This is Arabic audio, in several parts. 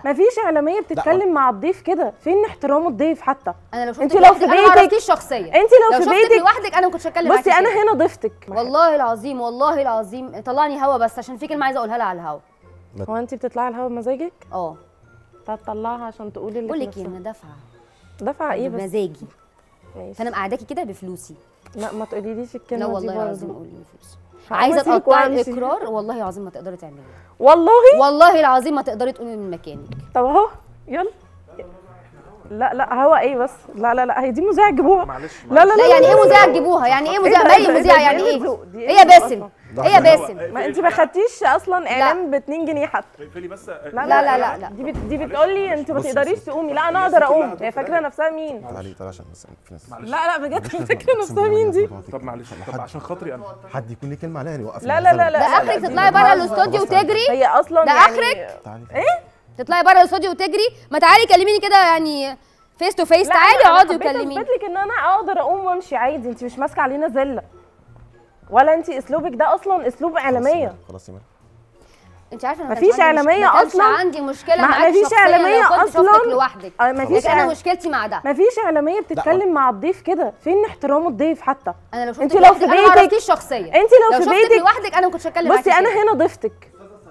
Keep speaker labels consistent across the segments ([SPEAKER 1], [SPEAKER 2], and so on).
[SPEAKER 1] مفيش اعلاميه بتتكلم مع الضيف كده، فين احترام الضيف حتى؟
[SPEAKER 2] انا لو شفتك لوحدك انا ما عرفتيش شخصيا.
[SPEAKER 1] انت لو في بيتك
[SPEAKER 2] لوحدك انا ما كنتش هتكلم معاكي.
[SPEAKER 1] بصي انا هنا ضيفتك
[SPEAKER 2] والله العظيم والله العظيم طلعني هوا بس عشان في كلمه عايزه اقولها لها على الهوا.
[SPEAKER 1] هو انت بتطلعي الهوا بمزاجك؟
[SPEAKER 2] اه.
[SPEAKER 1] طب طلعها عشان تقولي اللي
[SPEAKER 2] بقول لك ايه، انا دافعه
[SPEAKER 1] ايه بس
[SPEAKER 2] بمزاجي.
[SPEAKER 1] ماشي.
[SPEAKER 2] فانا مقعداكي كده بفلوسي.
[SPEAKER 1] لا ما تقوليليش الكلمه
[SPEAKER 2] دي.
[SPEAKER 1] لا
[SPEAKER 2] والله العظيم قولي بفلوسي.
[SPEAKER 1] عايزه
[SPEAKER 2] تقطعي الاقرار والله العظيم ما تقدري تعمليه.
[SPEAKER 1] والله
[SPEAKER 2] العظيم ما تقدري تقومي من مكانك.
[SPEAKER 1] طب اهو يلا. لا هوا ايه بس؟ لا هي دي مذيعه تجيبوها.
[SPEAKER 3] معلش
[SPEAKER 2] لا يعني ايه مذيعه تجيبوها؟ يعني ايه مذيعه؟ مالي مذيعه يعني ايه؟ هي باسم هي باسم.
[SPEAKER 1] ما انت ما خدتيش اصلا اعلان ب 2 جنيه حتى.
[SPEAKER 3] اقفلي بس.
[SPEAKER 2] لا
[SPEAKER 1] دي بتقول لي انت ما تقدريش تقومي. لا انا اقدر اقوم. هي فاكره نفسها مين؟
[SPEAKER 4] تعالي عشان بس
[SPEAKER 1] لا بجد فاكره نفسها مين دي؟
[SPEAKER 3] طب معلش طب عشان خاطري انا
[SPEAKER 4] حد يكون ليه كلمه عليها يعني وقف.
[SPEAKER 1] لا
[SPEAKER 2] ده اخرك تطلعي بره الاستوديو وتجري.
[SPEAKER 1] هي اصلا
[SPEAKER 2] ده اخرك
[SPEAKER 1] ايه؟
[SPEAKER 2] تطلعي بره الاستوديو وتجري. ما تعالي كلميني كده يعني فيس تو فيس. تعالي اقعدي وكلميني.
[SPEAKER 1] اثبت لك ان انا اقدر اقوم وامشي عادي. انت مش ماسكه علينا زله ولا انت اسلوبك ده اصلا اسلوب اعلاميه.
[SPEAKER 4] خلاص يا مان.
[SPEAKER 2] انت عارفه انا
[SPEAKER 1] مفيش اعلاميه اصلا.
[SPEAKER 2] عندي مشكله معاكي.
[SPEAKER 1] مفيش اعلاميه اصلا
[SPEAKER 2] لوحدك.
[SPEAKER 1] مفيش
[SPEAKER 2] انا مشكلتي مع ده.
[SPEAKER 1] مفيش اعلاميه بتتكلم مع الضيف كده. فين احترام الضيف حتى؟
[SPEAKER 2] انا لو شفتك لوحدك انا ما عرفتيش شخصيا.
[SPEAKER 1] انت لو في بيتك
[SPEAKER 2] لوحدك انا ما كنتش هتكلم معاكي.
[SPEAKER 1] بصي انا هنا ضيفتك.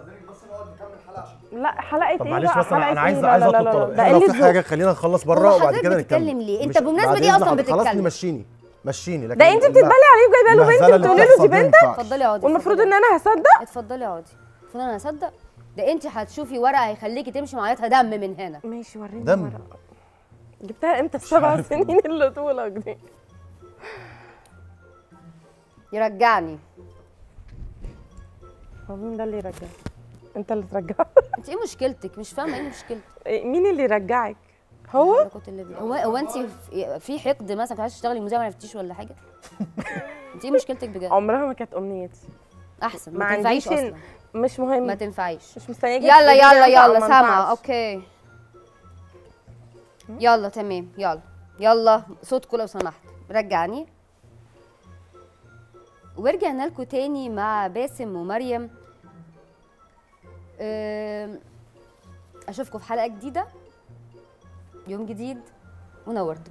[SPEAKER 1] لا حلقه ايه؟
[SPEAKER 4] طب معلش بس انا عايز
[SPEAKER 1] اطلب
[SPEAKER 4] طلب. لو في حاجه خلينا نخلص بره وبعد كده
[SPEAKER 2] نتكلم. ليه انت بالمناسبه دي اصلا بتتكلم؟
[SPEAKER 4] خلاص مشيني. لكن
[SPEAKER 1] ده انت بتتبلي عليه وجايبه له بنت بتقولي له دي بنتك.
[SPEAKER 2] اتفضلي اقعدي.
[SPEAKER 1] والمفروض ان انا هصدق؟
[SPEAKER 2] اتفضلي اقعدي. المفروض انا هصدق؟ ده انت هتشوفي ورقه هيخليكي تمشي معيطها دم من هنا.
[SPEAKER 1] ماشي وريني
[SPEAKER 4] دم.
[SPEAKER 1] ورقه. جبتها امتى ال7 سنين اللي طولك دي؟
[SPEAKER 2] يرجعني.
[SPEAKER 1] هو مين ده اللي يرجعك؟ انت اللي ترجعك.
[SPEAKER 2] انت ايه مشكلتك؟ مش فاهمه ايه مشكلتك.
[SPEAKER 1] مين اللي يرجعك؟ هو
[SPEAKER 2] هو انت في حقد مثلا؟ عايزه تشتغلي مذيعه ما عرفتيش ولا حاجه؟ انت ايه مشكلتك بجد؟
[SPEAKER 1] عمرها ما كانت امنيتي.
[SPEAKER 2] احسن ما تنفعيش اصلا.
[SPEAKER 1] مش مهم.
[SPEAKER 2] ما تنفعيش.
[SPEAKER 1] مش مستنياكي.
[SPEAKER 2] يلا سامعه. اوكي يلا تمام. يلا صوتكم لو سمحت. رجعني. ورجعنا لكم تاني مع باسم ومريم. اشوفكم في حلقه جديده يوم جديد ونورتوا.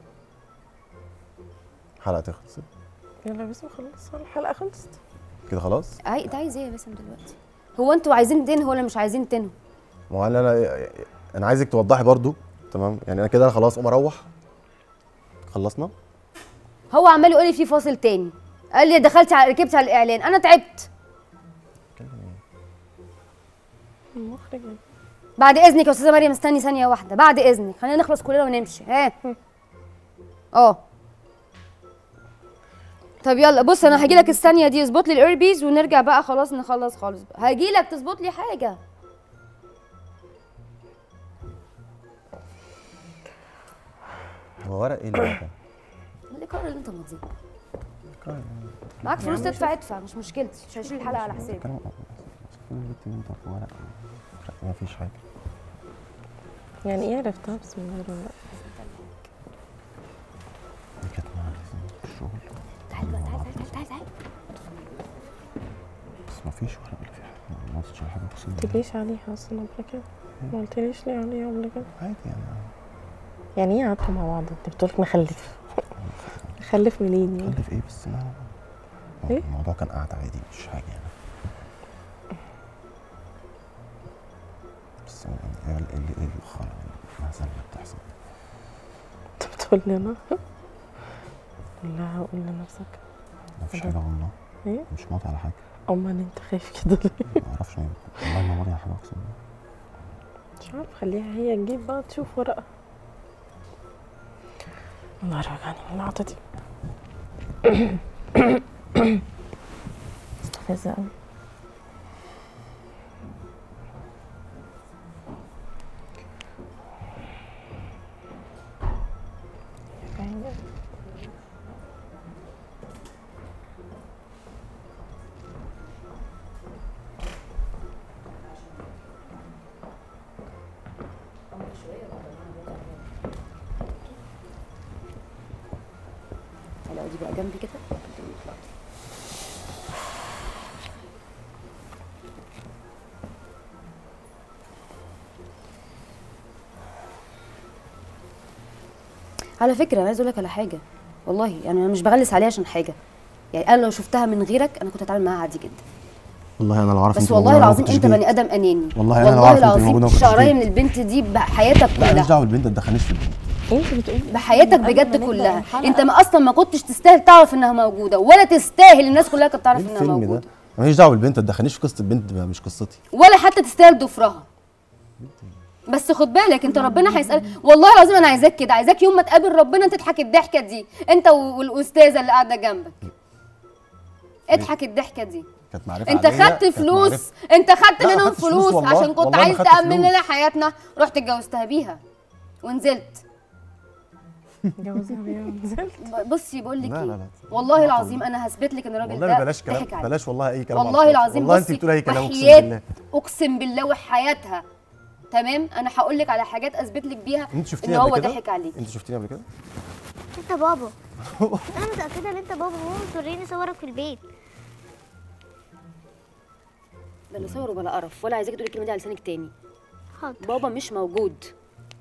[SPEAKER 4] حلقه تخلص.
[SPEAKER 1] يلا باسم خلص. الحلقه خلصت
[SPEAKER 4] كده خلاص.
[SPEAKER 2] انت عايز ايه يا باسم دلوقتي؟ هو انتوا عايزين تنهوا ولا مش عايزين تنهوا؟
[SPEAKER 4] ما هو انا عايزك توضحي برضو. تمام يعني انا كده خلاص اقوم اروح. خلصنا.
[SPEAKER 2] هو عمال يقول لي في فاصل تاني. قال لي ركبت على الاعلان. انا تعبت.
[SPEAKER 1] المخرج
[SPEAKER 2] بعد اذنك يا استاذه مريم. استني ثانيه واحده. بعد اذنك خلينا نخلص كلنا ونمشي. طب يلا بص انا هجيلك الثانيه دي. اظبط لي الايربيز ونرجع بقى خلاص نخلص خالص بقى. هجيلك تظبط لي حاجه.
[SPEAKER 4] هو ورق ايه اللي ده؟
[SPEAKER 2] الايقار اللي انت ماضيه. معاك فلوس تدفع ادفع مش مشكلتي. مش هشيل الحلقه على حسابي.
[SPEAKER 4] ما فيش حاجه.
[SPEAKER 1] يعني ايه عرفتها؟ بسم الله الرحمن الرحيم.
[SPEAKER 4] دي كانت معايا في الشغل.
[SPEAKER 2] تعالي بقى تعالي.
[SPEAKER 4] بس ما فيش ورق ولا في حاجه. ما قلتش على حاجه اقسم
[SPEAKER 1] ما قلتليش عليها اصلا قبل كده. ما قلتليش ليه عليها قبل كده؟
[SPEAKER 4] عادي
[SPEAKER 1] يعني ايه قعدتوا مع بعض؟ انت بتقولك نخلف. نخلف منين يعني؟
[SPEAKER 4] نخلف ايه بس؟
[SPEAKER 1] ايه؟
[SPEAKER 4] الموضوع كان قاعد عادي مش حاجه يعني. بس ايه المهزله اللي بتحصل؟
[SPEAKER 1] انت بتقول لي انا؟ لا قول لنفسك.
[SPEAKER 4] مفيش حاجه والله.
[SPEAKER 1] ايه؟
[SPEAKER 4] مش ماضي على حاجه.
[SPEAKER 1] امال انت خايف كده ليه؟
[SPEAKER 4] ما اعرفش والله ما ماضي على حاجه اقسم بالله.
[SPEAKER 1] مش عارف. خليها هي تجيب بقى تشوف ورقه. الله يرجعني من العطه دي. مستفزه قوي.
[SPEAKER 2] دي بقى جنبي كده. على فكره انا عايز اقول لك على حاجه، والله يعني انا مش بغلس عليها عشان حاجه، يعني انا لو شفتها من غيرك انا كنت اتعامل معاها عادي جدا.
[SPEAKER 4] والله انا لو عارف
[SPEAKER 2] بس
[SPEAKER 4] انت
[SPEAKER 2] والله العظيم انت بني ادم اناني.
[SPEAKER 4] والله انا لو عارف انت موجوده
[SPEAKER 2] شعريه من البنت دي بحياتك
[SPEAKER 4] لا ماليش
[SPEAKER 2] كلها.
[SPEAKER 4] دعوه بالبنت، ما تدخلنيش في البنت.
[SPEAKER 1] انت بتقولي
[SPEAKER 2] بحياتك بجد كلها. انت ما اصلا ما كنتش تستاهل تعرف انها موجوده، ولا تستاهل الناس كلها كانت تعرف
[SPEAKER 4] ايه
[SPEAKER 2] انها
[SPEAKER 4] الفيلم
[SPEAKER 2] موجوده.
[SPEAKER 4] ده؟ ماليش دعوه بالبنت، ما تدخلنيش في قصه البنت، مش قصتي.
[SPEAKER 2] ولا حتى تستاهل ضفرها. بس خد بالك انت ربنا هيسأل، والله العظيم انا عايزاك كده، عايزاك يوم ما تقابل ربنا تضحك الضحكه دي، انت والاستاذه اللي قاعده جنبك. اضحك الضحكه دي.
[SPEAKER 4] كانت معرفه
[SPEAKER 2] انت
[SPEAKER 4] عادية،
[SPEAKER 2] خدت
[SPEAKER 4] كانت
[SPEAKER 2] فلوس،
[SPEAKER 4] معرفة.
[SPEAKER 2] انت خدت
[SPEAKER 4] لا، ما
[SPEAKER 2] منهم
[SPEAKER 4] خدتش فلوس
[SPEAKER 2] فلوس
[SPEAKER 4] والله،
[SPEAKER 2] عشان كنت
[SPEAKER 4] والله ما
[SPEAKER 2] عايز
[SPEAKER 4] خدت
[SPEAKER 2] تأمن
[SPEAKER 4] فلوس.
[SPEAKER 2] لنا حياتنا، رحت اتجوزتها بيها ونزلت.
[SPEAKER 1] جوزها بيها ونزلت.
[SPEAKER 2] بصي بقول لك
[SPEAKER 4] لا
[SPEAKER 2] ايه،
[SPEAKER 4] لا لا.
[SPEAKER 2] والله العظيم انا هثبت لك ان الراجل
[SPEAKER 4] والله
[SPEAKER 2] ده
[SPEAKER 4] بلاش كلام،
[SPEAKER 2] ضحك عليك.
[SPEAKER 4] بلاش والله اي كلام على
[SPEAKER 2] والله
[SPEAKER 4] الفاضي.
[SPEAKER 2] العظيم
[SPEAKER 4] والله انت
[SPEAKER 2] بصي،
[SPEAKER 4] بتقولي اي كلام اقسم
[SPEAKER 2] وحياة
[SPEAKER 4] بالله.
[SPEAKER 2] اقسم بالله وحياتها. تمام، انا هقول لك على حاجات اثبت لك بيها
[SPEAKER 4] انت
[SPEAKER 2] ان
[SPEAKER 4] شفتيني
[SPEAKER 2] هو
[SPEAKER 4] قبل كده؟
[SPEAKER 2] ضحك عليك.
[SPEAKER 4] انت شفتيني قبل كده؟
[SPEAKER 5] انت بابا. انا متاكده ان انت بابا، ماما بتوريني صورك في البيت.
[SPEAKER 2] بلا صور وبلا قرف، ولا عايزاكي تقولي الكلمه دي على لسانك تاني.
[SPEAKER 5] حاضر.
[SPEAKER 2] بابا مش موجود.